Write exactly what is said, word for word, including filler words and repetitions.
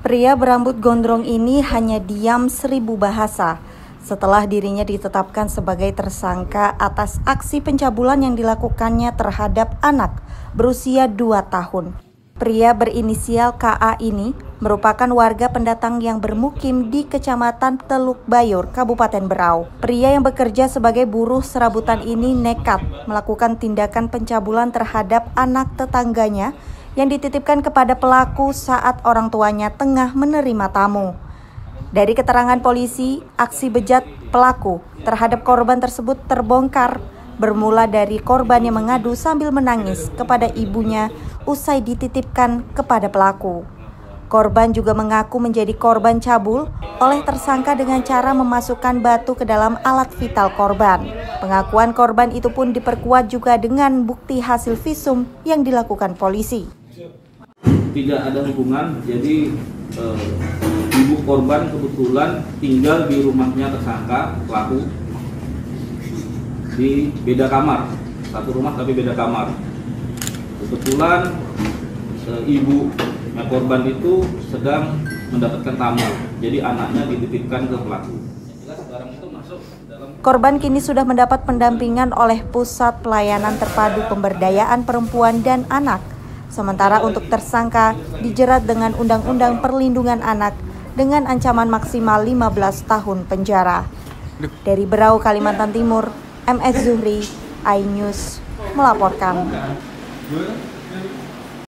Pria berambut gondrong ini hanya diam seribu bahasa setelah dirinya ditetapkan sebagai tersangka atas aksi pencabulan yang dilakukannya terhadap anak berusia dua tahun. Pria berinisial K A ini merupakan warga pendatang yang bermukim di Kecamatan Teluk Bayur, Kabupaten Berau. Pria yang bekerja sebagai buruh serabutan ini nekat melakukan tindakan pencabulan terhadap anak tetangganya yang dititipkan kepada pelaku saat orang tuanya tengah menerima tamu. Dari keterangan polisi, aksi bejat pelaku terhadap korban tersebut terbongkar bermula dari korban yang mengadu sambil menangis kepada ibunya usai dititipkan kepada pelaku. Korban juga mengaku menjadi korban cabul oleh tersangka dengan cara memasukkan batu ke dalam alat vital korban. Pengakuan korban itu pun diperkuat juga dengan bukti hasil visum yang dilakukan polisi. Tidak ada hubungan, jadi eh, ibu korban kebetulan tinggal di rumahnya tersangka pelaku di beda kamar, satu rumah tapi beda kamar. Kebetulan eh, ibu korban itu sedang mendapatkan tamu, jadi anaknya dititipkan ke pelaku. Korban kini sudah mendapat pendampingan oleh Pusat Pelayanan Terpadu Pemberdayaan Perempuan dan Anak. Sementara untuk tersangka dijerat dengan Undang-Undang Perlindungan Anak dengan ancaman maksimal lima belas tahun penjara. Dari Berau, Kalimantan Timur, M S Zuhri, iNews melaporkan.